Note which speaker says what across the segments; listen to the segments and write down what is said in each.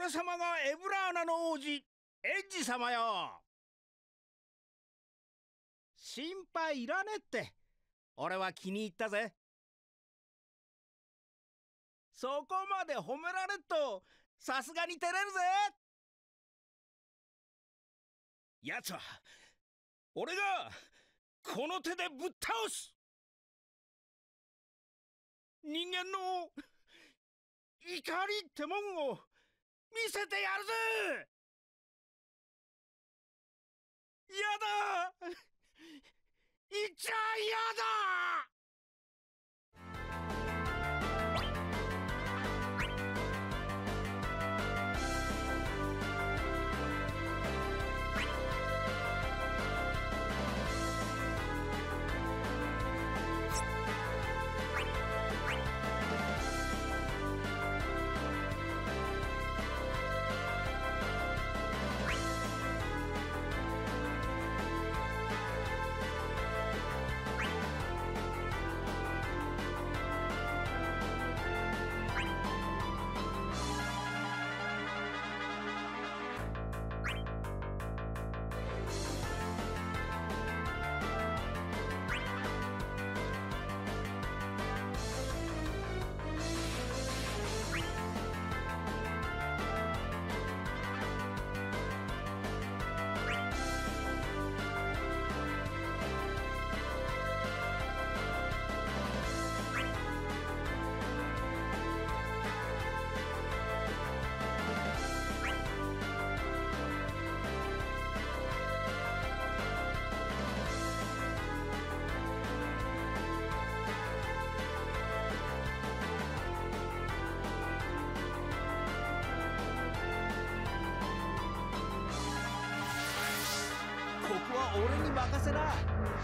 Speaker 1: 俺様がエブラーナの王子エッジ様よ。心配いらねって。俺は気に入ったぜ。そこまで褒められっとさすがに照れるぜ。やつは俺がこの手でぶっ倒す。人間の怒りってもんを見せてやるぜ。やだ、いっちゃやだ。ここは俺に任せな。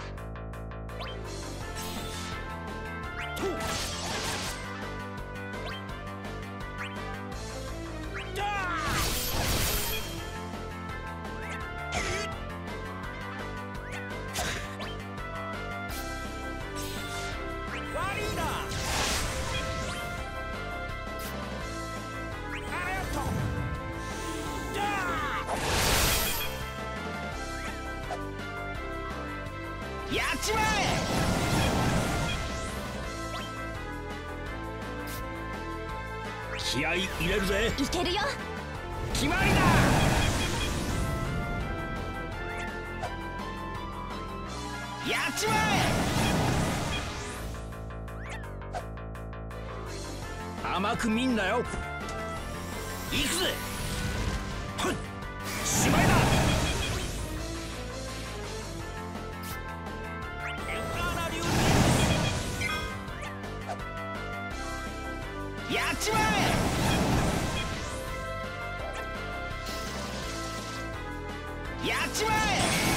Speaker 1: やっちまえ。気合い入れるぜ。
Speaker 2: いけるよ。
Speaker 1: 決まりだ。やっちまえ。甘く見んなよ。行くぜ。ふっ、しまいだ。やっちまえ。やっちまえ。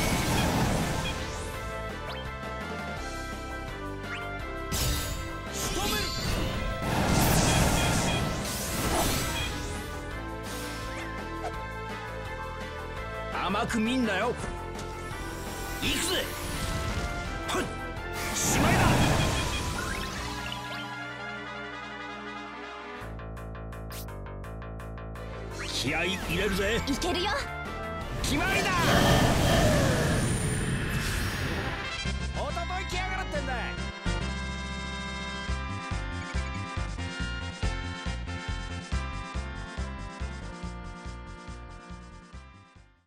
Speaker 1: 仕留める。甘く見んなよ。行くぜ。ふっ、しまいだ。気合い入れるぜ。
Speaker 2: いけるよ。
Speaker 1: 決まりだ。